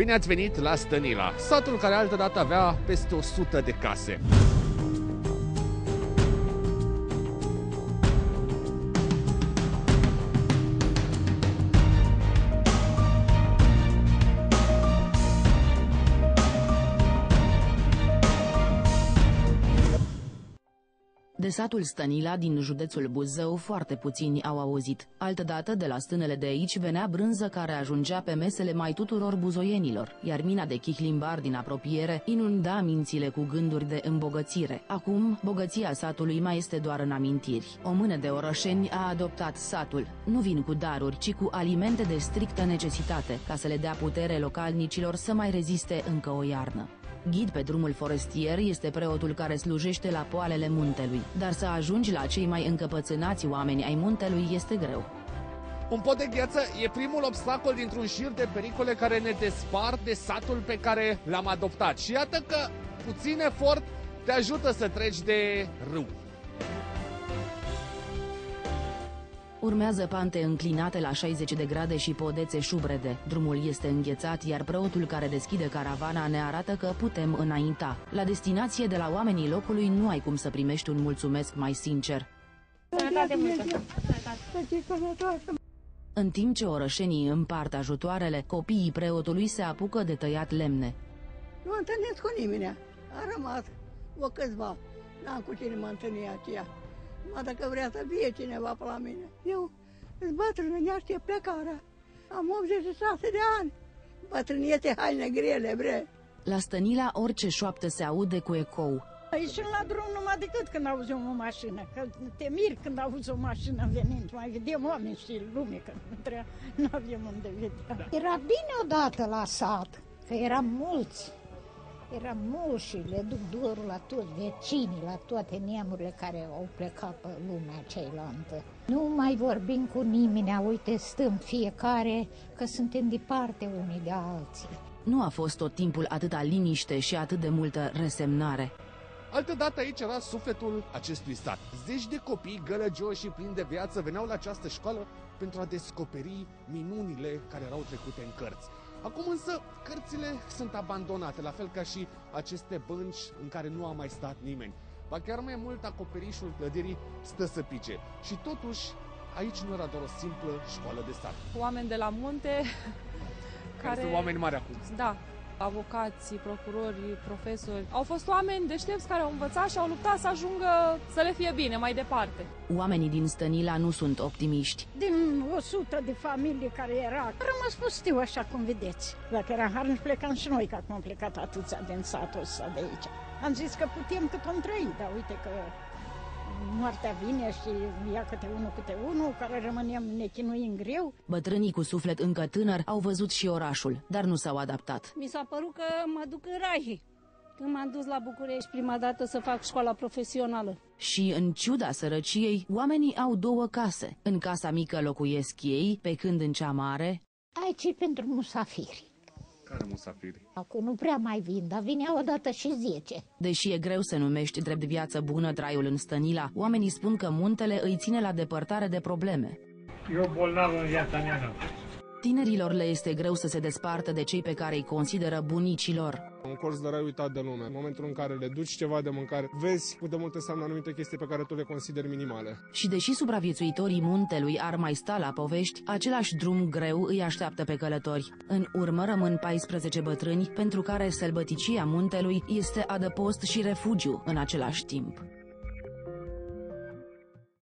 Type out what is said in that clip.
Bine ați venit la Stănila, satul care altădată avea peste 100 de case. De satul Stănila din județul Buzău foarte puțini au auzit. Altădată, de la stânele de aici, venea brânză care ajungea pe mesele mai tuturor buzoienilor, iar mina de chihlimbar din apropiere inunda mințile cu gânduri de îmbogățire. Acum, bogăția satului mai este doar în amintiri. O mână de orășeni a adoptat satul. Nu vin cu daruri, ci cu alimente de strictă necesitate, ca să le dea putere localnicilor să mai reziste încă o iarnă. Ghid pe drumul forestier este preotul care slujește la poalele muntelui, dar să ajungi la cei mai încăpățânați oameni ai muntelui este greu. Un pod de gheață e primul obstacol dintr-un șir de pericole care ne despart de satul pe care l-am adoptat. Și iată că puțin efort te ajută să treci de râu. Urmează pante înclinate la 60 de grade și podețe șubrede. Drumul este înghețat, iar preotul care deschide caravana ne arată că putem înainta. La destinație, de la oamenii locului, nu ai cum să primești un mulțumesc mai sincer. În timp ce orășenii împart ajutoarele, copiii preotului se apucă de tăiat lemne. Nu mă întâlnesc cu nimeni. A rămas o câțiva. N-am cu cine mă întâlni aceea. Dacă vrea să vie cineva pe la mine. Eu sunt bătrână, ne aștept plecarea. Am 86 de ani. Bătrâniete, haine grele, bre. La Stănila orice șoaptă se aude cu ecou. Ieșim la drum numai decât când auzim o mașină, că te miri când auzi o mașină venind, mai vedem oameni și lume, că nu avem unde vedea. Era bine odată la sat, că eram mulți. Eram mulți și le duc dorul la toți vecinii, la toate neamurile care au plecat pe lumea ceilaltă. Nu mai vorbim cu nimeni, uite, stăm fiecare, că suntem departe unii de alții. Nu a fost tot timpul atâta liniște și atât de multă resemnare. Altădată aici era sufletul acestui sat. Zeci de copii gălăgioși și plini de viață veneau la această școală pentru a descoperi minunile care erau trecute în cărți. Acum însă cărțile sunt abandonate, la fel ca și aceste bănci în care nu a mai stat nimeni. Ba chiar mai mult, acoperișul clădirii stă să pice. Și totuși, aici nu era doar o simplă școală de sat. Oameni de la munte care sunt oameni mari acum. Da, avocați, procurori, profesori. Au fost oameni deștepți care au învățat și au luptat să ajungă să le fie bine mai departe. Oamenii din Stănila nu sunt optimiști. Din 100 de familii care era, a rămas pustiu așa cum vedeți. Dacă era harnic, plecam și noi, că acum am plecat atâția din satul ăsta de aici. Am zis că putem cât om trăi, dar uite că moartea vine și ia câte unul, care rămânem nechinuind greu. Bătrânii cu suflet încă tânăr au văzut și orașul, dar nu s-au adaptat. Mi s-a părut că mă duc în rai. Când m-am dus la București prima dată să fac școala profesională. Și în ciuda sărăciei, oamenii au două case. În casa mică locuiesc ei, pe când în cea mare... Aici e pentru musafiri. Care musafiri? Acum nu prea mai vin, dar vinea odată și 10. Deși e greu să numești drept viață bună traiul în Stănila, oamenii spun că muntele îi ține la depărtare de probleme. Eu bolnav în viața mea. Tinerilor le este greu să se despartă de cei pe care îi consideră bunicii lor. Un colț de rai uitat de lume. În momentul în care le duci ceva de mâncare, vezi cât de mult înseamnă anumite chestii pe care tu le consideri minimale. Și deși supraviețuitorii muntelui ar mai sta la povești, același drum greu îi așteaptă pe călători. În urmă rămân 14 bătrâni pentru care sălbăticia muntelui este adăpost și refugiu în același timp.